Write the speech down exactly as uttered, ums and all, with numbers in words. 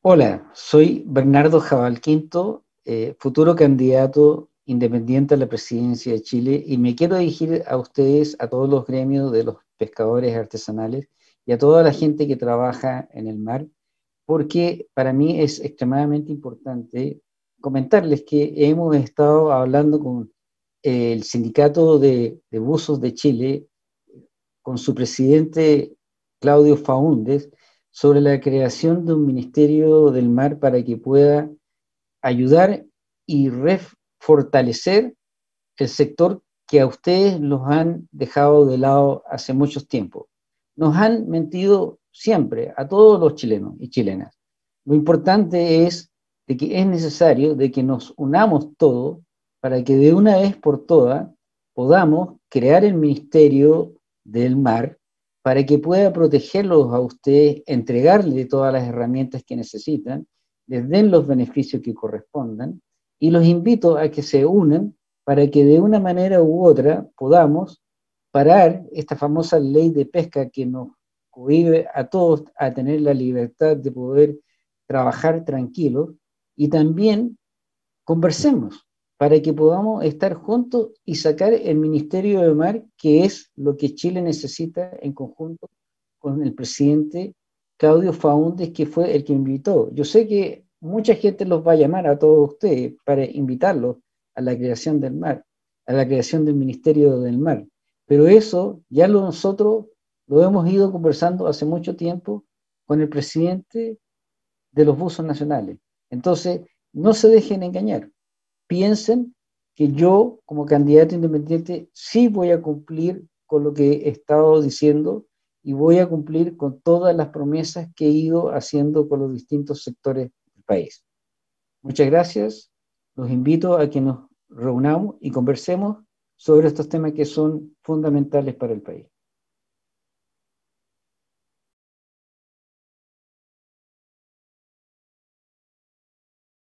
Hola, soy Bernardo Jabal Quinto, eh, futuro candidato independiente a la presidencia de Chile, y me quiero dirigir a ustedes, a todos los gremios de los pescadores artesanales y a toda la gente que trabaja en el mar, porque para mí es extremadamente importante comentarles que hemos estado hablando con eh, el Sindicato de, de Buzos de Chile, con su presidente Claudio Faúndez, sobre la creación de un Ministerio del Mar para que pueda ayudar y refortalecer el sector que a ustedes los han dejado de lado hace mucho tiempo. Nos han mentido siempre a todos los chilenos y chilenas. Lo importante es de que es necesario de que nos unamos todos para que de una vez por todas podamos crear el Ministerio del Mar para que pueda protegerlos a ustedes, entregarles todas las herramientas que necesitan, les den los beneficios que correspondan, y los invito a que se unan para que de una manera u otra podamos parar esta famosa ley de pesca que nos cohíbe a todos a tener la libertad de poder trabajar tranquilos, y también conversemos para que podamos estar juntos y sacar el Ministerio de Mar, que es lo que Chile necesita, en conjunto con el presidente Claudio Faúndez, que fue el que invitó. Yo sé que mucha gente los va a llamar a todos ustedes para invitarlos a la creación del mar, a la creación del Ministerio del Mar. Pero eso ya lo nosotros lo hemos ido conversando hace mucho tiempo con el presidente de los buzos nacionales. Entonces, no se dejen engañar. Piensen que yo, como candidato independiente, sí voy a cumplir con lo que he estado diciendo y voy a cumplir con todas las promesas que he ido haciendo con los distintos sectores del país. Muchas gracias. Los invito a que nos reunamos y conversemos sobre estos temas que son fundamentales para el país.